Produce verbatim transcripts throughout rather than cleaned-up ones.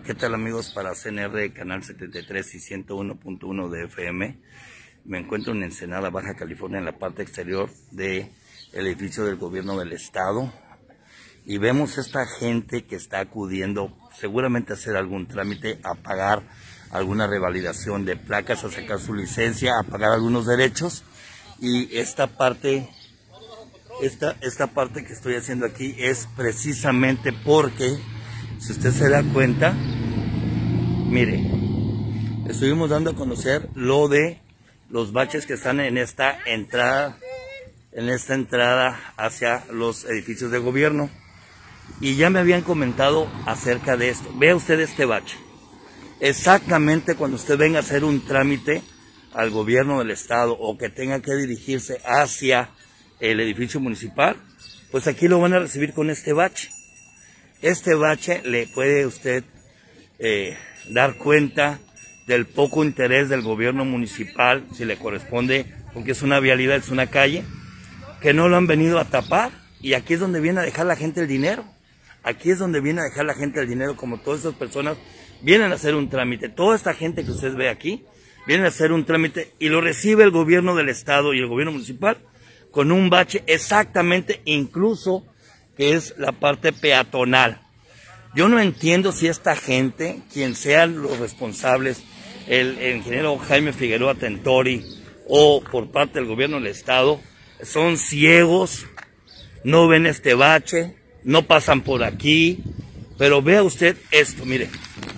¿Qué tal, amigos? Para C N R, Canal setenta y tres y ciento uno punto uno de F M. Me encuentro en Ensenada, Baja California, en la parte exterior del edificio del gobierno del estado. Y vemos esta gente que está acudiendo seguramente a hacer algún trámite, a pagar alguna revalidación de placas, a sacar su licencia, a pagar algunos derechos. Y esta parte, esta, esta parte que estoy haciendo aquí es precisamente porque, si usted se da cuenta, mire, estuvimos dando a conocer lo de los baches que están en esta entrada, en esta entrada hacia los edificios de gobierno. Y ya me habían comentado acerca de esto. Vea usted este bache. Exactamente cuando usted venga a hacer un trámite al gobierno del estado o que tenga que dirigirse hacia el edificio municipal, pues aquí lo van a recibir con este bache. Este bache le puede usted eh, dar cuenta del poco interés del gobierno municipal, si le corresponde, porque es una vialidad, es una calle, que no lo han venido a tapar, y aquí es donde viene a dejar la gente el dinero. Aquí es donde viene a dejar la gente el dinero, como todas estas personas vienen a hacer un trámite. Toda esta gente que usted ve aquí, viene a hacer un trámite y lo recibe el gobierno del estado y el gobierno municipal con un bache exactamente, incluso que es la parte peatonal. Yo no entiendo si esta gente, quien sean los responsables, el, el ingeniero Jaime Figueroa Tentori o por parte del gobierno del estado, son ciegos, no ven este bache, no pasan por aquí. Pero vea usted esto, mire.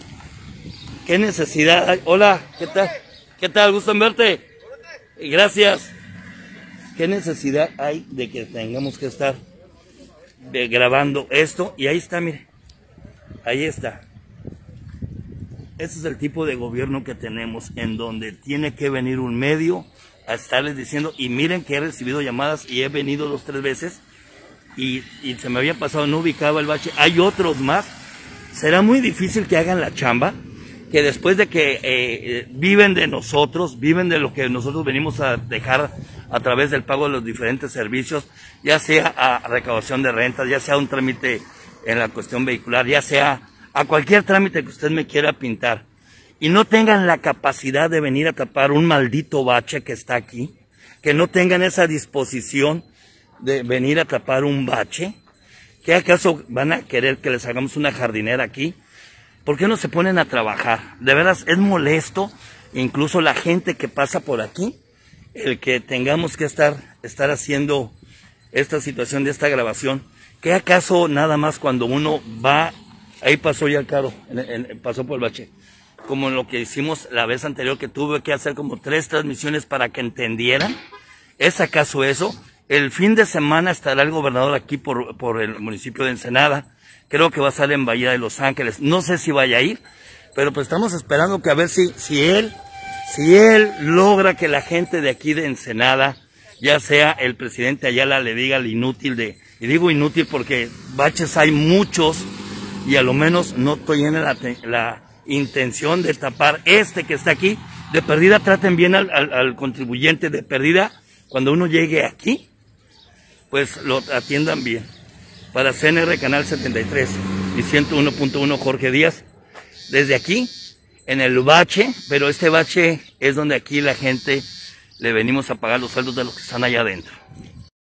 ¿Qué necesidad hay? Hola, ¿qué tal? ¿Qué tal? Gusto en verte. Gracias. ¿Qué necesidad hay de que tengamos que estar de, grabando esto? Y ahí está, mire. Ahí está. Ese es el tipo de gobierno que tenemos, en donde tiene que venir un medio a estarles diciendo, y miren que he recibido llamadas y he venido dos, tres veces, y, y se me había pasado, no ubicaba el bache. Hay otros más. Será muy difícil que hagan la chamba, que después de que eh, viven de nosotros, viven de lo que nosotros venimos a dejar a través del pago de los diferentes servicios, ya sea a recaudación de rentas, ya sea un trámite en la cuestión vehicular, ya sea a cualquier trámite que usted me quiera pintar, y no tengan la capacidad de venir a tapar un maldito bache que está aquí, que no tengan esa disposición de venir a tapar un bache. ¿Qué acaso van a querer que les hagamos una jardinera aquí? ¿Por qué no se ponen a trabajar? De veras, es molesto, incluso la gente que pasa por aquí, el que tengamos que estar, estar haciendo esta situación de esta grabación. ¿Qué acaso nada más cuando uno va, ahí pasó ya el carro, en, en, pasó por el bache, como lo que hicimos la vez anterior, que tuve que hacer como tres transmisiones para que entendieran? ¿Es acaso eso? El fin de semana estará el gobernador aquí por, por el municipio de Ensenada. Creo que va a estar en Bahía de Los Ángeles. No sé si vaya a ir, pero pues estamos esperando que a ver si, si él, si él logra que la gente de aquí de Ensenada, ya sea el presidente Ayala, le diga lo inútil de, y digo inútil porque baches hay muchos, y a lo menos no tienen la, la intención de tapar este que está aquí. De perdida traten bien al, al, al contribuyente, de perdida, cuando uno llegue aquí, pues lo atiendan bien. Para C N R, Canal setenta y tres y ciento uno punto uno, Jorge Díaz, desde aquí, en el bache, pero este bache es donde aquí la gente le venimos a pagar los sueldos de los que están allá adentro.